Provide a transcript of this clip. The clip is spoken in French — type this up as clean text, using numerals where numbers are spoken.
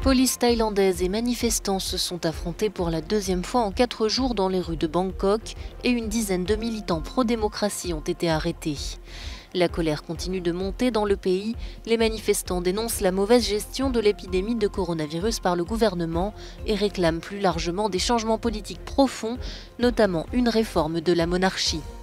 Police thaïlandaise et manifestants se sont affrontés pour la deuxième fois en 4 jours dans les rues de Bangkok et une dizaine de militants pro-démocratie ont été arrêtés. La colère continue de monter dans le pays. Les manifestants dénoncent la mauvaise gestion de l'épidémie de coronavirus par le gouvernement et réclament plus largement des changements politiques profonds, notamment une réforme de la monarchie.